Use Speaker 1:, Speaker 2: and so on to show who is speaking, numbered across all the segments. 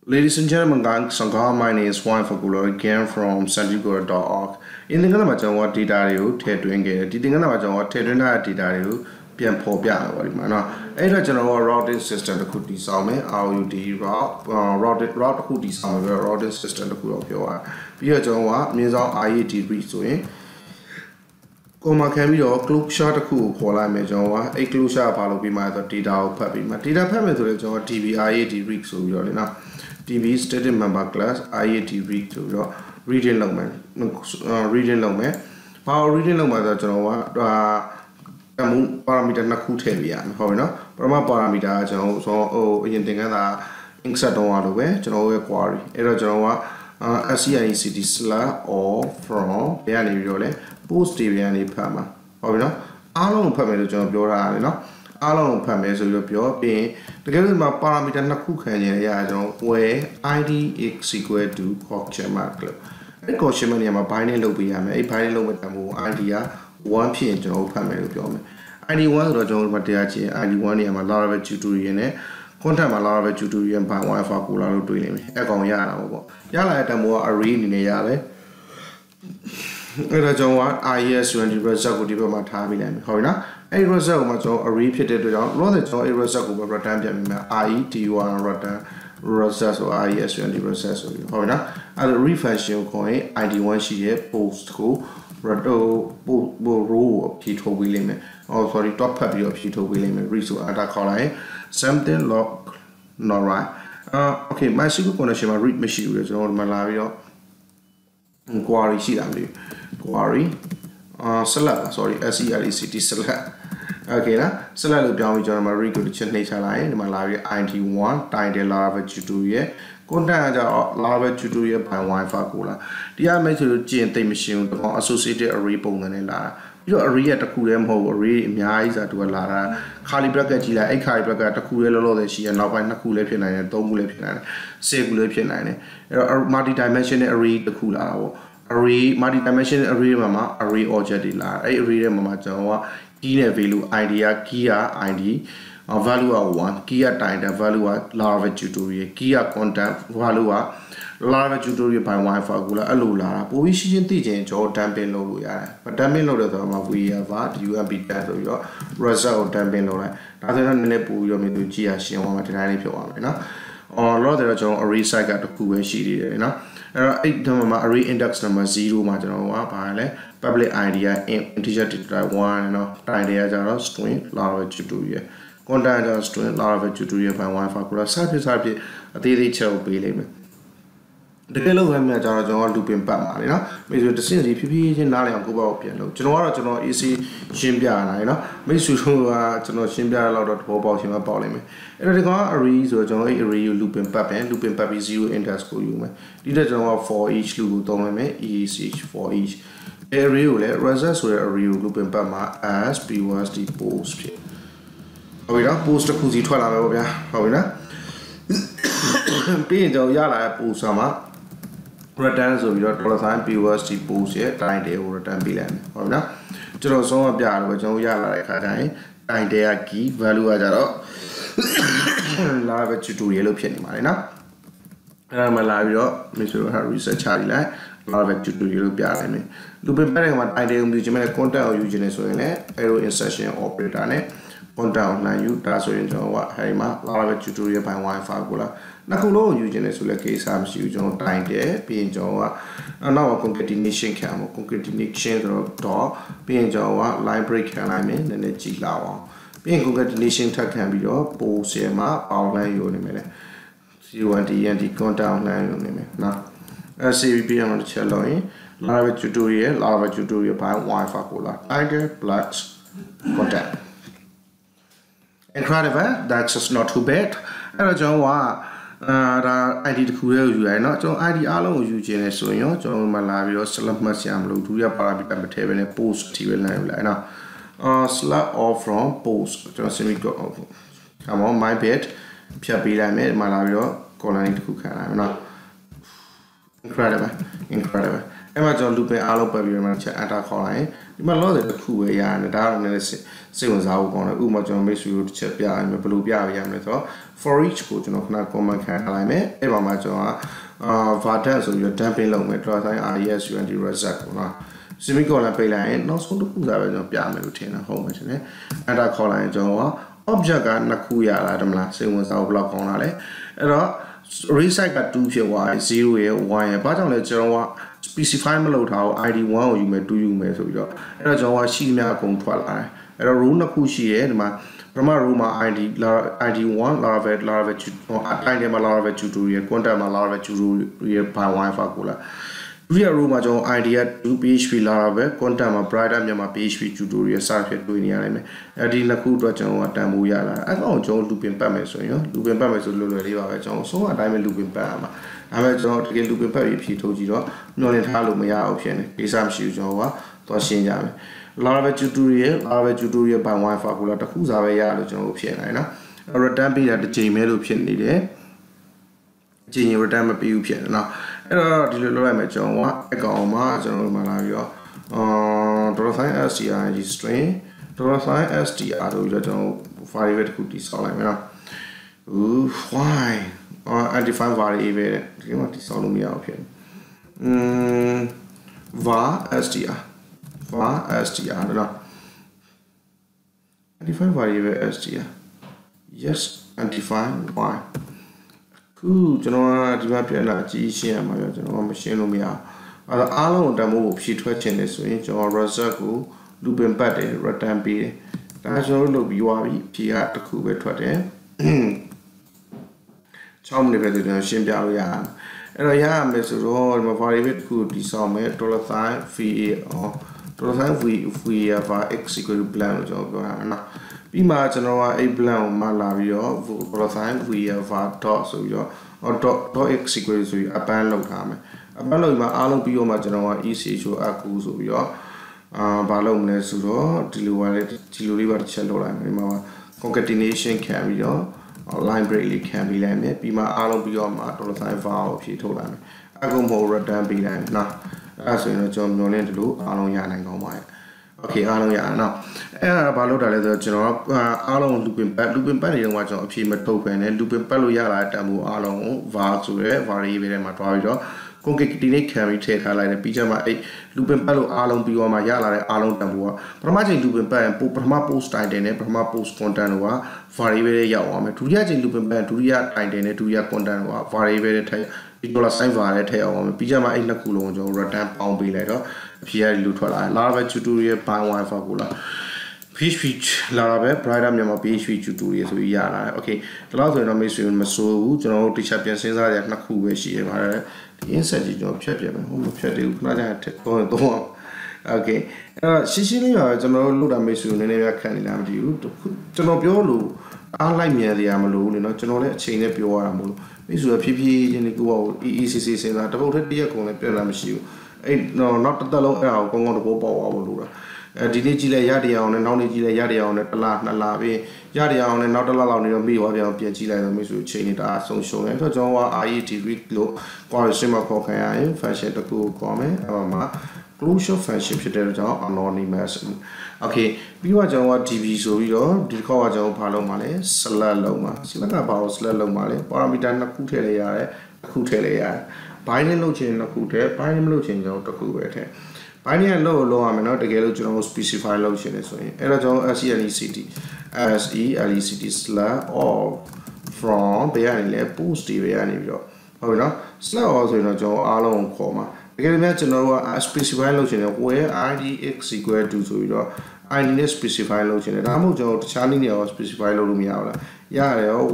Speaker 1: Ladies and gentlemen, my name is Juan Faculo again from sandigora.org. In the Gana Majan data, Tedwing, Didingana Majan, Tedwina data, Pian Popia, Ada general routing system the could disarm RUD route who disarm routing system the could of your Pia Jawa means our IET resource. Coma can be your cloak shot a cool cola mejawa, a close up all be my data puppy. My data permit to the TV IET rig so you're enough. TV student member class IET rig to your reading long man. Power reading long mother Janoa parameter Nakutavia, however, Brahma parameter so in the other inksat on the way, Janoa quarry, Era Janoa SCICT sla or from Piani post TV Pama. However, along permit to your along permit so your being together with my parameter Nakukan where ID is equal to Cochema Club. A Cochema binary lobiam, a binary lobiam idea, 1 p. general permit. ID 1 Rojo Matiachi, ID 1 Yama Lara tutorial, content Lara tutorial by one for Kula to him. Egon Yana. Yala at a more array in a yale. IES 20 result with my time. However, a result much a repeated rather a result of a time IET1 result or IES 20 result. However, at a refashion coin ID1 she post school row of Peter William or sorry top puppy of Peter William resource at a collar something lock not right. Okay, my secret connection my read machine is on Malaria quarry sheet quarry select sorry SELECT select. Okay, na select down with my recognition nature line Malaria IT1 time lava tutorial content lava tutorial by Wi-Fi cola. The method GNT machine associated array component la. You array at a coolem ho array in my eyes at a lara. Calibraca gila, a calibraca, a cool that she and now by Nakulepian and Tomulepian, Segulepian, multi-dimensional array the cool hour. Array, multi-dimensional array mama, array object la, a array mama jawa, key value idea, Kia ID, value 1, Kia time, value larva tutorial, Kia content, value larva tutorial by Wi-Fi gula, alula, but we shouldn't teach or damping low, but damping low that we have at you and be that of your result damping low. Other than the pool, you may do GS, you want to if you want, or rather, a recycle the cool sheet, you know. 8 array index number 0 marginal public idea integer type 1 idea string larva tutorial content string larva tutorial by Wi-Fi cool service a daily chill be the fellow when I are looping back, you know, maybe the scenes if you in Nali go out piano. General easy Shimbiana, you know, makes you Shimbia a lot of mobile him about him. And the array so generally array looping pappy 0 index for you. Did a general for each loop is each for each. Array results were array looping pama as P was the post. Oh, we don't post a cozy 12 hour. Being the Yala post summer. Returns of your $1 PUSD post here, time day over time billion. However, to also a jar which no yala time day key value as a larva tutorial piano marina. And my library, Mr. Research Charlie, larva tutorial piano. Looping better what I did with Jimmy content or using a arrow insertion operator. Content online you that's what Harima, larva tutorial by Wi-Fi gula. Nakulo using a solar case arms use on time there, being Jawa, and now a concatenation camel, concatenation door, being Jawa, library can I mean, and a Gilawa. Being concatenation can be your post CMA, outline your name. You want the anti content online your name. Now, as CVP on the cello, larva tutorial by Wi-Fi cola, tiger, blacks, content. Incredible, that's just not too bad. And Jawa. ID the cool you are not so ID alone using so you know, John Malario, Salam Masiam, do your parameter table and post TV line. Slap off from post, just come on, my bed, Piabila made Malario, colony to cook. Incredible. အဲ့မှာကျွန်တော် looping အားလုံးပတ်ပြီးတော့မှချက် enter ခေါ်လိုက်ရင်ဒီမှာ load တစ်ခုပဲရတယ်ဒါကတော့လည်းစိတ်ဝင်စားဖို့ကောင်းတယ်ဥပမာကျွန်တော် make sure တစ်ချက်ပြရမယ်ဘယ်လိုပြရမလဲဆိုတော့ for each ကိုကျွန်တော်ခဏ comment ခံထားလိုက်မယ်အဲ့မှာကျွန်တော်vardan ဆိုပြီးတော့ dumping လုပ်မယ် $sign resund reset ပေါ့နော် semicolon ပိတ်လိုက်ရင်နောက်ဆုံးတစ်ခုသာပဲကျွန်တော်ပြမယ်လို့ထင်တာဟုတ်မယ်ထင်တယ် enter ခေါ်လိုက်ရင်ကျွန်တော် object ကနှစ်ခုရလာတယ်မလားစိတ်ဝင်စားဖို့ဘယ်လောက်ကောင်းလာလဲအဲ့တော့ reset က2ဖြစ်သွားတယ်0ရဲ့1ရဲ့ဘာကြောင့်လဲကျွန်တော် specify မလုပ်ထားဘူး id 1ကိုယူမယ်2ယူမယ်ဆိုပြီးတော့အဲ့တော့ကျွန်တော်ရှိသမျှအကုန်ထွက်လာတယ်အဲ့တော့ row နှစ်ခုရှိတယ်ဒီမှာပထမ row မှာ id 1 laravel title မှာ laravel tutorial content မှာ laravel tutorial by wi-fi ကိုလာဒုတိယ row မှာကျွန်တော် id က php laravel content မှာ brighter မြန်မာ php tutorial စသဖြင့်တွေ့နေရနိုင်မယ်အဲဒီနှစ်ခုအတွက်ကျွန်တော်တန်ဖိုးရလာအဲ့ကောင်ကျွန်တော် looping ပတ်မယ်ဆိုရင် looping ပတ်မယ်ဆိုလွယ်လွယ်လေးပါပဲကျွန်တော်အဆုံးအတိုင်းပဲ looping ပတ်ရမှာဒါပေမဲ့ကျွန်တော်တကယ် looping ပတ်ပြီးဖြည့်ထုတ်ကြည့်တော့ညှော်လင့်ထားလို့မရအောင်ဖြစ်နေကိစ္စမရှိဘူးကျွန်တော်ကသွားရှင်းကြမယ် laravel tutorial by wi-fi ကိုလာတစ်ခုစားပဲရလို့ကျွန်တော်ဖြစ်နိုင်နော် return ပေးတာတစ်ချိန်မဲလို့ဖြစ်နေတယ်အချိန်ရင် return မပေးဘူးဖြစ်နေနော်အဲ့တော့ဒီလိုလုပ်လိုက်မယ်ကျွန်တော်ကအကောင်မှာကျွန်တော်မှလာပြီးတော့$sign string $str လို့ကျွန်တော် variable တစ်ခုတည်ဆောက်လိုက်မယ်နော်why undefined variable ဒီမှာတည်ဆောက်လို့မရအောင်ဖြစ်var str နော် undefined variable str yes undefined why ခုကျွန်တော်ဒီမှာပြန်လာကြည့်ရှင်းရမှာပြကျွန်တော်မရှင်းလို့မရအဲ့တော့အားလုံးတန်ဖိုးကိုဖြည့်ထွက်ခြင်းလေဆိုရင်ကျွန်တော် result ကို looping ပတ်တယ် return ပေးတယ်ဒါကျွန်တော်လုပ်ပြီးသွားပြီဖြည့်ကတစ်ခုပဲထွက်တယ်6မိနစ်ပဲကျွန်တော်ရှင်းပြလို့ရအောင်အဲ့တော့ရရမယ်ဆိုတော့ဒီမှာ variable တစ်ခုတည်ဆောက်မယ်$var $var x equal to blank လို့ကျွန်တော်ပြောရမယ်နော်ပြီးမှကျွန်တော်ကအဲ့ blank ကိုမှလာပြီးတော့$var dot ဆိုပြီးတော့dot x equal to ဆိုပြီး append လုပ်ထားမယ် append လုပ်ပြီးမှအားလုံးပြီးတော့မှကျွန်တော်က echo aqu ဆိုပြီးတော့ဘာလုပ်မလဲဆိုတော့ဒီလိုပါလေဒီလိုလေးပါတစ်ချက်လုပ်လိုက်မယ်ဒီမှာ concatenation ခံပြီးတော့ line break လေးခံပြီးလိုက်မယ်ပြီးမှအားလုံးပြီးတော့မှ$var ကိုဖြည့်ထုတ်လိုက်မယ်အကုန်မဟုတ် return ပေးလိုက်မယ်နော်အဲ့ဆိုရင်တော့ကျွန်တော်မျှော်လင့်တယ်လို့အားလုံးရနိုင်ကောင်းပါရဲ့ okay အားလုံးရအောင်နော်အဲ့ဒါဘာလို့တာလဲဆိုတော့ကျွန်တော်အားလုံး looping ပတ်နေတော့ကျွန်တော်အဖြေမထုတ်ပဲနဲ့ looping ပတ်လို့ရလာတဲ့တန်ဖိုးအားလုံးကို var ဆိုတဲ့ variable ထဲမှာတွားပြီးတော့ concatenate ခံပြီးထည့်ထားလိုက်တယ်ပြီးကြမှာအဲ့ looping ပတ်လို့အားလုံးပြီးတော့မှရလာတဲ့အားလုံးတန်ဖိုးကပထမချိန် looping ပတ်ရင်ပထမ post title နဲ့ပထမ post content တို့က variable ထဲရောက်အောင်မယ်ဒုတိယချိန် looping ပတ်ဒုတိယ title နဲ့ဒုတိယ content တို့က variable ထဲထည့်ဒီ$sign var ထဲထည့်အောင်မယ်ပြီးကြမှာအဲ့နှစ်ခုလုံးကိုကျွန်တော် return ပေါင်းပေးလိုက်တော့အဖြေရလို့ထွက်လာတယ် laravel tutorial by wi-fi ကိုလာ php laravel brighter မြန်မာ php tutorial ဆိုပြီးရလာတယ် okay ဒီလောက်ဆိုရင်တော့မိတ်ဆွေမစိုးဘူးကျွန်တော်တို့တစ်ချက်ပြန်စဉ်းစားရနှစ်ခုပဲရှိရပါတယ်ဒီ insert ကြီးကျွန်တော်ဖြတ်ပြမယ်ဟုတ်မဖြတ်သေးဘူးခဏကြာတော့အောင် okay အဲ့တော့ရှင်းရှင်းလေးပါပဲကျွန်တော်တို့လုပ်တာမိတ်ဆွေနည်းနည်းများခံနေလားမသိဘူးကျွန်တော်ပြောလို့အားလိုက်မြန်စရာမလိုဘူးလေနော်ကျွန်တော်လည်းအချိန်နဲ့ပြောရတာမလို့မိတ်ဆွေဖြည်းဖြည်းချင်းလေးကိုယ့်ဘာကို EECC စဉ်းစားတပုတ်ထက်တစ်ရက်ကုန်လည်းပြန်လာမရှိဘူးအဲ့နောက်တစ်သက်လုံးအဲ့ဒါကိုကောင်းကောင်းတဘောပေါက်သွားဖို့လိုတာဒီနေ့ကြည့်လိုက်ရတရားအောင်နဲ့နောက်နေ့ကြည့်လိုက်ရတရားအောင်နဲ့တစ်လနှစ်လပြီးရတရားအောင်နဲ့နောက်တစ်လလောက်နေတော့မိသွားပြန်ပြန်ကြည့်လိုက်တော့မိတ်ဆွေအချိန်နေတာဆုံးရှုံးတယ်အဲ့တော့ကျွန်တော်က RET week လို့ query stream မှာခေါ်ခံရရင် function တစ်ခုကိုခေါ်မယ်အဲ့မှာ closure function ဖြစ်တဲ့ကြောင့် anonymous okay ပြီးတော့ကျွန်တော်က db ဆိုပြီးတော့ဒီတစ်ခေါက်ကကျွန်တော်ဘာလုပ်မှာလဲ select လုပ်မှာ select ကဘာကို select လုပ်မှာလဲ parameter နှစ်ခုထည့်လိုက်ရတယ်တစ်ခုထည့်လိုက်ရတယ် binding လုပ်ချင်နှစ်ခုထည့် binding မလုပ်ချင်ကျွန်တော်တစ်ခုပဲထည့် binding ကလုပ်ရမယ်နော်တကယ်လို့ကျွန်တော် specify လုပ်ချင်တယ်ဆိုရင်အဲ့တော့ကျွန်တော် select/all from ဘယ်ကနေလဲ post တွေပဲကနေပြီးတော့ဟုတ်ပြီနော် select all ဆိုရင်တော့ကျွန်တော်အားလုံးခေါ်မှာတကယ်လို့ကျွန်တော်တို့က specify လုပ်ချင်တယ် where id x equal to ဆိုပြီးတော့ id နဲ့ specify လုပ်ချင်တယ်ဒါမှမဟုတ်ကျွန်တော်တခြားနည်းနဲ့ရော specify လုပ်လို့မရဘူးလားရတယ်ရော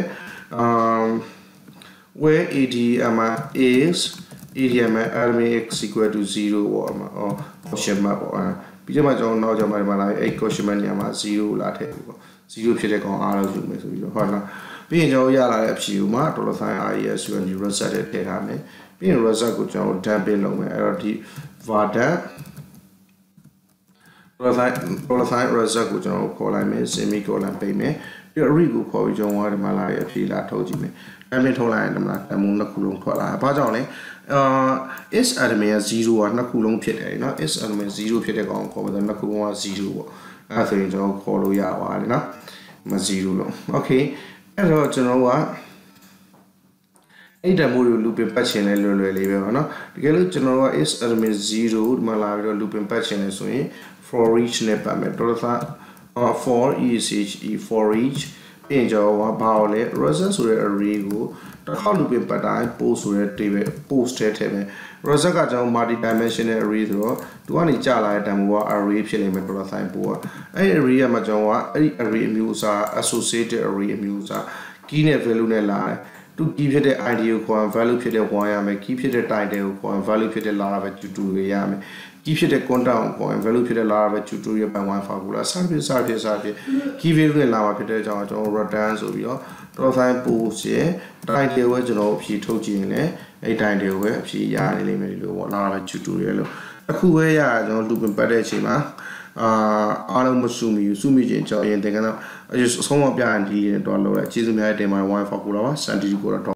Speaker 1: where adm is adm element x equal to 0ပေါ့မှာ question mark ပေါ့ပြီးတော့ကျွန်တော်နောက်ကျမှဒီမှာလာအဲ့ question mark ညမှာ0လာထည့်ပြီပေါ့0ဖြစ်တဲ့ကောင်အားလုံးယူမယ်ဆိုပြီးတော့ဟုတ်လားပြီးရင်ကျွန်တော်ရလာတဲ့အဖြေကိုမှ$sign resund reset ထည့်ထားမယ်ပြီးရင် result ကိုကျွန်တော် dumping လုပ်မယ်အဲ့တော့ဒီ vardan $sign result ကိုကျွန်တော်ခေါ်လိုက်မယ် semicolon ပိတ်မယ် array ကိုခေါ်ပြီးကျွန်တော်ကဒီမှာလာရအဖြေလာထုတ်ကြည့်မယ်အမြင်ထုတ်လိုက်ရင်ဒီမှာတမုံနှစ်ခုလုံးထွက်လာဘာကြောင့်လဲ is admin 0ကနှစ်ခုလုံးဖြစ်တယ်เนาะ is admin 0ဖြစ်တဲ့ကောင်ခေါ်ပြီးတော့နှစ်ခုလုံးက0ပေါ့အဲ့ဆိုရင်ကျွန်တော်ခေါ်လို့ရပါတယ်เนาะမ0လုံး okay အဲ့တော့ကျွန်တော်ကအဲ့ဒါမျိုးကို looping ပတ်ချင်လဲလွယ်လွယ်လေးပဲပေါ့နော်တကယ်လို့ကျွန်တော်က is admin 0ဒီမှာလာပြီးတော့ looping ပတ်ချင်လဲဆိုရင် for each နဲ့ပတ်မယ်တော်တော် for each for each ပြင်ကြောကဘာလို့လဲ result ဆိုတဲ့ array ကိုတစ်ခါ looping ပတ်တိုင်း post ဆိုတဲ့ table post ထဲထည့်မယ် result ကကျွန်တော် multi dimensional array ဆိုတော့သူကနေကြာလာတဲ့ table က array ဖြစ်နေမယ်တော်တော်ဆိုင်ပို့ကအဲ့ array ကမှကျွန်တော်ကအဲ့ဒီ array အမျိုးအစား associated array အမျိုးအစား key နဲ့ value နဲ့လာတယ်သူ key ဖြစ်တဲ့ id ကိုခေါ် value ဖြစ်တဲ့1ရမယ် key ဖြစ်တဲ့ title ကိုခေါ် value ဖြစ်တဲ့လာပဲ tutorial ရမယ် key ဖြစ်တဲ့ content ကိုခေါ် value ဖြစ်တဲ့လာပဲ tutorial ပိုင်း 1 formula စသဖြင့် key value နဲ့လာမှာဖြစ်တဲ့အကြောင်းကျွန်တော် return ဆိုပြီးတော့ တော်ဆိုင် post ရဲ့ title ကိုကျွန်တော်အဖြေထုတ်ကြည့်ရင်လည်းအဲ့ title ကိုပဲအဖြေရနေလိမ့်မယ်ဒီလိုပေါ့လာပဲ tutorial လို့အခုပဲရကျွန်တော် looping ပတ်တဲ့အချိန်မှာအားလုံးမစုမိဘူးစုမိခြင်းကြောင့်ရင်သင်ကတော့အဆုံးမပြရင်ဒီတော့လောက်လိုက်ကျေးဇူးများတင်ပါတယ် 1 formula ပါ sanity ကိုတော့